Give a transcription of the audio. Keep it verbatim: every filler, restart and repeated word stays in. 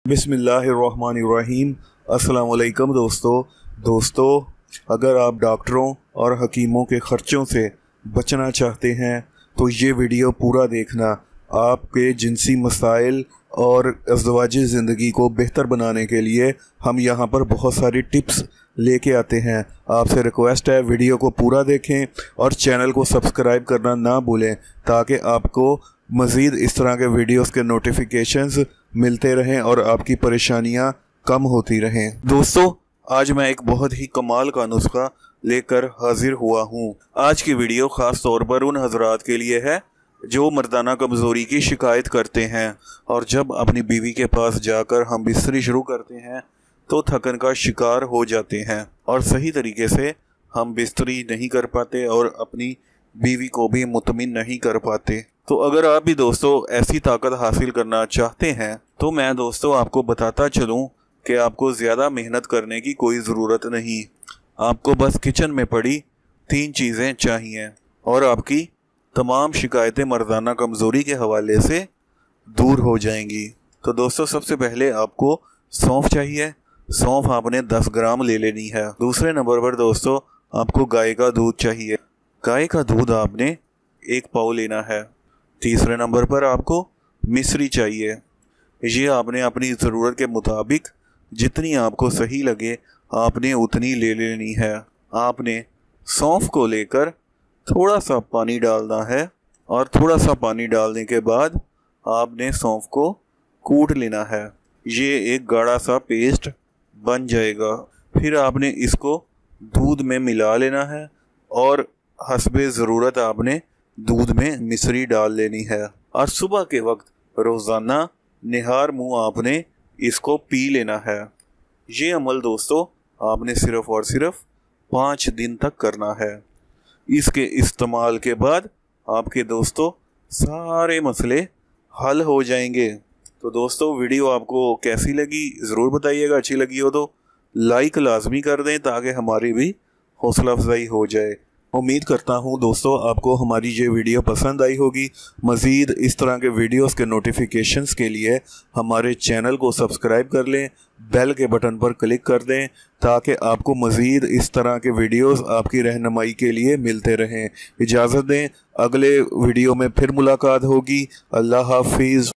बिस्मिल्लाहिर्रहमानिर्रहीम। अस्सलाम वालेकुम दोस्तों दोस्तों अगर आप डॉक्टरों और हकीमों के ख़र्चों से बचना चाहते हैं तो ये वीडियो पूरा देखना। आपके जिनसी मसाइल और अज़दवाजी ज़िंदगी को बेहतर बनाने के लिए हम यहाँ पर बहुत सारी टिप्स लेके आते हैं। आपसे रिक्वेस्ट है वीडियो को पूरा देखें और चैनल को सब्सक्राइब करना ना भूलें ताकि आपको मज़ीद इस तरह के वीडियोस के नोटिफिकेशंस मिलते रहें और आपकी परेशानियां कम होती रहें। दोस्तों आज मैं एक बहुत ही कमाल का नुस्खा लेकर हाजिर हुआ हूं। आज की वीडियो ख़ास तौर पर उन हजरात के लिए है जो मर्दाना कमज़ोरी की शिकायत करते हैं और जब अपनी बीवी के पास जाकर हम बिस्तरी शुरू करते हैं तो थकन का शिकार हो जाते हैं और सही तरीके से हम बिस्तरी नहीं कर पाते और अपनी बीवी को भी मुतमिन नहीं कर पाते। तो अगर आप भी दोस्तों ऐसी ताकत हासिल करना चाहते हैं तो मैं दोस्तों आपको बताता चलूं कि आपको ज़्यादा मेहनत करने की कोई ज़रूरत नहीं। आपको बस किचन में पड़ी तीन चीज़ें चाहिए और आपकी तमाम शिकायतें मर्दाना कमज़ोरी के हवाले से दूर हो जाएंगी। तो दोस्तों सबसे पहले आपको सौंफ चाहिए। सौंफ आपने दस ग्राम ले लेनी है। दूसरे नंबर पर दोस्तों आपको गाय का दूध चाहिए। गाय का दूध आपने एक पाव लेना है। तीसरे नंबर पर आपको मिश्री चाहिए। ये आपने अपनी ज़रूरत के मुताबिक जितनी आपको सही लगे आपने उतनी ले लेनी है। आपने सौंफ को लेकर थोड़ा सा पानी डालना है और थोड़ा सा पानी डालने के बाद आपने सौंफ को कूट लेना है। ये एक गाढ़ा सा पेस्ट बन जाएगा। फिर आपने इसको दूध में मिला लेना है और हस्बे ज़रूरत आपने दूध में मिश्री डाल लेनी है और सुबह के वक्त रोज़ाना निहार मुंह आपने इसको पी लेना है। ये अमल दोस्तों आपने सिर्फ़ और सिर्फ पाँच दिन तक करना है। इसके इस्तेमाल के बाद आपके दोस्तों सारे मसले हल हो जाएंगे। तो दोस्तों वीडियो आपको कैसी लगी ज़रूर बताइएगा। अच्छी लगी हो तो लाइक लाजमी कर दें ताकि हमारी भी हौसला अफजाई हो जाए। उम्मीद करता हूँ दोस्तों आपको हमारी ये वीडियो पसंद आई होगी। मज़ीद इस तरह के वीडियोस के नोटिफिकेशंस के लिए हमारे चैनल को सब्सक्राइब कर लें, बेल के बटन पर क्लिक कर दें ताकि आपको मज़ीद इस तरह के वीडियोस आपकी रहनुमाई के लिए मिलते रहें। इजाज़त दें, अगले वीडियो में फिर मुलाकात होगी। अल्लाह हाफिज़।